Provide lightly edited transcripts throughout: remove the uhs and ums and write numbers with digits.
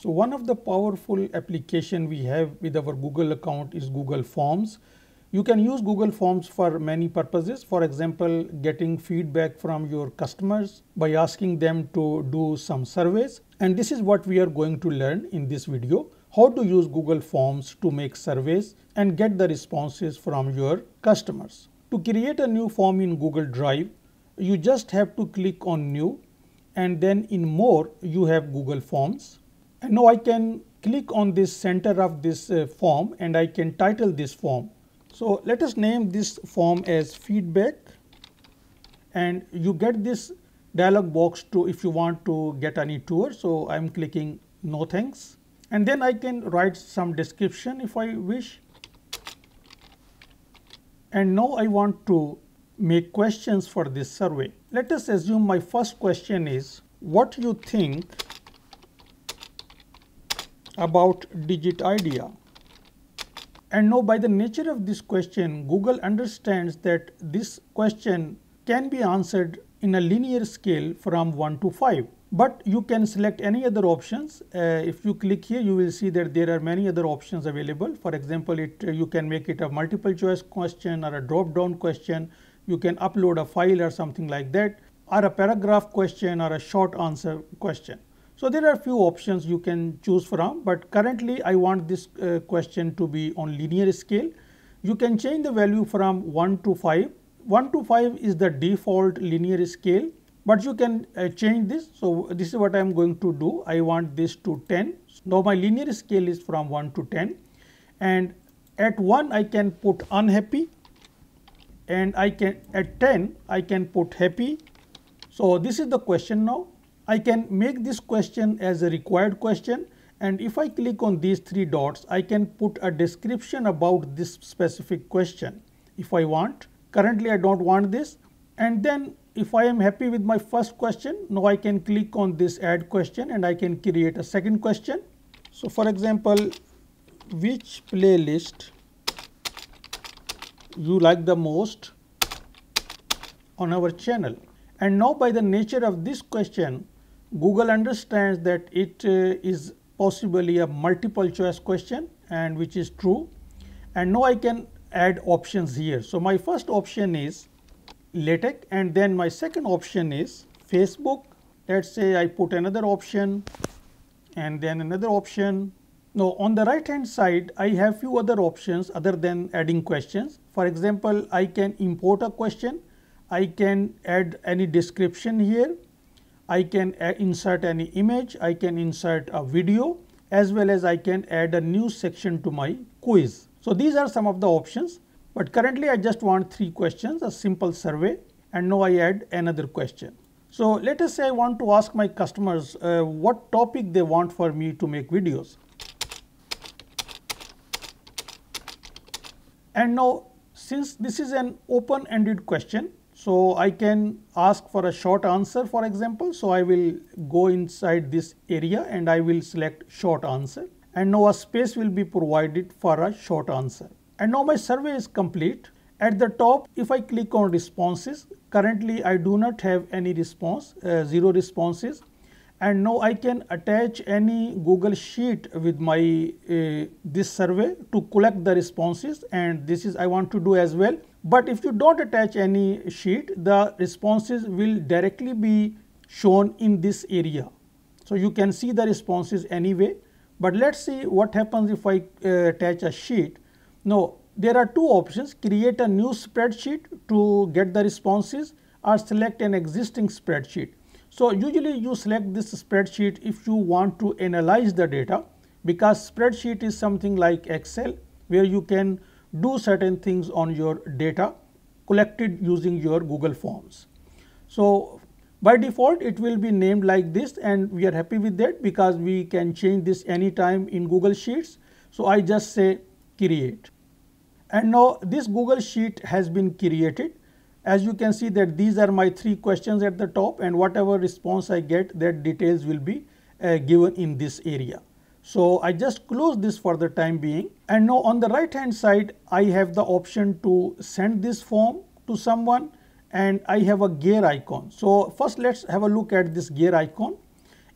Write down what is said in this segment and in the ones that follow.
So one of the powerful application we have with our Google account is Google Forms. You can use Google Forms for many purposes. For example, getting feedback from your customers by asking them to do some surveys. And this is what we are going to learn in this video, how to use Google Forms to make surveys and get the responses from your customers. To create a new form in Google Drive, you just have to click on New, and then in More you have Google Forms. And now I can click on this center of this form and I can title this form. So let us name this form as feedback, and you get this dialog box to if you want to get any tour. So I am clicking no thanks, and then I can write some description if I wish. And now I want to make questions for this survey. Let us assume my first question is, what you think about Digitidea? And now by the nature of this question, Google understands that this question can be answered in a linear scale from 1 to 5. But you can select any other options. If you click here, you will see that there are many other options available. For example, you can make it a multiple choice question or a drop down question. You can upload a file or something like that, or a paragraph question or a short answer question. So there are few options you can choose from, but currently I want this question to be on linear scale. You can change the value from 1 to 5. 1 to 5 is the default linear scale, but you can change this. So this is what I am going to do. I want this to 10. Now my linear scale is from 1 to 10, and at 1 I can put unhappy, and I can at 10 I can put happy. So this is the question now. I can make this question as a required question, and if I click on these three dots, I can put a description about this specific question if I want. Currently I don't want this. And then if I am happy with my first question, now I can click on this add question and I can create a second question. So for example, which playlist you like the most on our channel? And now by the nature of this question, Google understands that it is possibly a multiple choice question, and which is true. And now I can add options here. So my first option is LaTeX, and then my second option is Facebook. Let's say I put another option and then another option. Now on the right hand side, I have few other options other than adding questions. For example, I can import a question. I can add any description here. I can insert any image. I can insert a video, as well as I can add a new section to my quiz. So these are some of the options, but currently I just want 3 questions, a simple survey, and now I add another question. So let us say I want to ask my customers what topic they want for me to make videos. And now since this is an open-ended question, so I can ask for a short answer, for example. So I will go inside this area and I will select short answer, and now a space will be provided for a short answer. And now my survey is complete. At the top, if I click on responses, currently I do not have any response, 0 responses. And now I can attach any Google Sheet with my this survey to collect the responses, and this is I want to do as well. But if you don't attach any sheet, the responses will directly be shown in this area. So you can see the responses anyway. But let's see what happens if I attach a sheet. Now there are 2 options: create a new spreadsheet to get the responses, or select an existing spreadsheet. So usually you select this spreadsheet if you want to analyze the data, because spreadsheet is something like Excel, where you can do certain things on your data collected using your Google Forms. So by default it will be named like this, and we are happy with that because we can change this anytime in Google Sheets. So I just say create, and now this Google Sheet has been created. As you can see that these are my 3 questions at the top, and whatever response I get, that details will be given in this area. So I just close this for the time being, and now on the right hand side I have the option to send this form to someone, and I have a gear icon. So first let's have a look at this gear icon.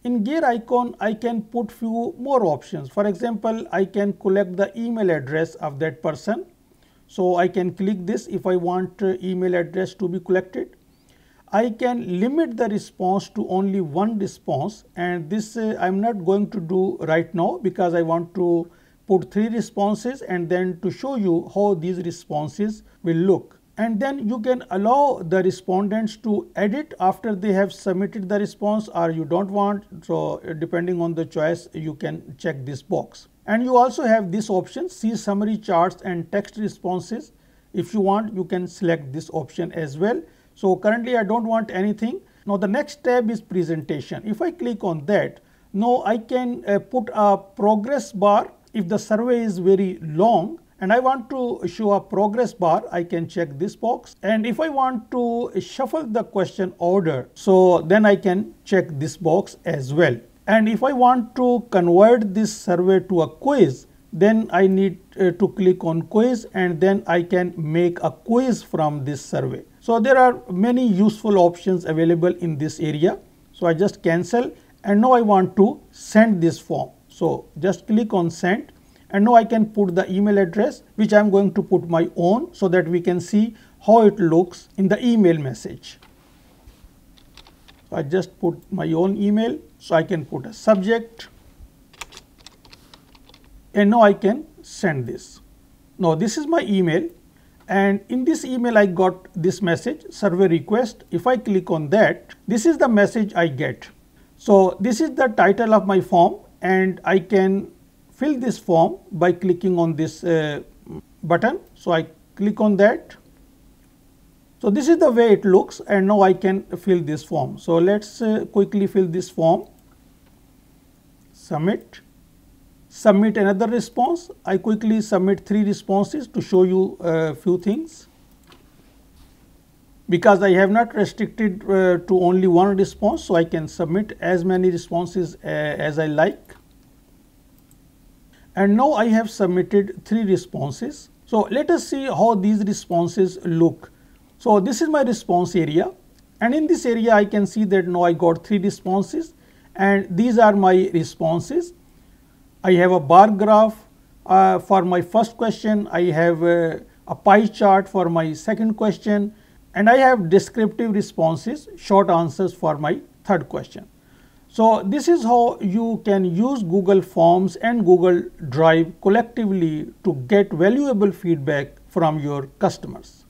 In gear icon, I can put few more options. For example, I can collect the email address of that person. So I can click this if I want email address to be collected. I can limit the response to only one response, and this I am not going to do right now because I want to put 3 responses and then to show you how these responses will look. And then you can allow the respondents to edit after they have submitted the response, or you don't want. So depending on the choice, you can check this box. And you also have this option, see summary charts and text responses. If you want, you can select this option as well. So currently I don't want anything. Now the next tab is presentation. If I click on that, now I can put a progress bar. If the survey is very long and I want to show a progress bar, I can check this box. And if I want to shuffle the question order, so then I can check this box as well. And if I want to convert this survey to a quiz, then I need to click on quiz, and then I can make a quiz from this survey. So there are many useful options available in this area. So I just cancel, and now I want to send this form. So just click on send, and now I can put the email address, which I am going to put my own so that we can see how it looks in the email message. So I just put my own email, so I can put a subject, and now I can send this. Now this is my email, and in this email I got this message, survey request. If I click on that, this is the message I get. So this is the title of my form, and I can fill this form by clicking on this button. So I click on that. So this is the way it looks, and now I can fill this form. So let's quickly fill this form. Submit. Submit another response. I quickly submit 3 responses to show you a few things. Because I have not restricted to only one response, so I can submit as many responses as I like. And now I have submitted 3 responses. So let us see how these responses look. So this is my response area, and in this area I can see that now I got 3 responses, and these are my responses. I have a bar graph for my first question, I have a pie chart for my second question, and I have descriptive responses, short answers for my third question. So this is how you can use Google Forms and Google Drive collectively to get valuable feedback from your customers.